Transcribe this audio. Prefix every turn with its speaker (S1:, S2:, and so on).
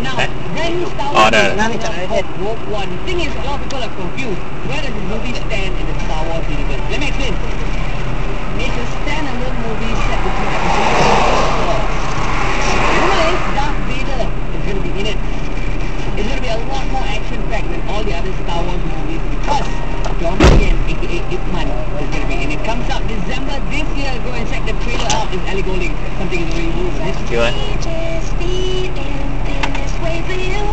S1: brand new Star
S2: Oh,
S1: Wars
S2: the-
S1: called Rogue One. The thing is, a lot of people are confused. Where does the movie stand in the Star Wars universe? Let me explain. It's a standalone movie set between episodes 3 and 4. Remember this? Darth Vader is going to be in it. It's going to be a lot more action-packed than all the other Star Wars movies because John McCain, aka Ip Man, is going to be in it. Comes out December this year. Go and check the trailer out. It's Ellie Golding. Something is going to be
S2: Good.
S3: Just be in this way for you.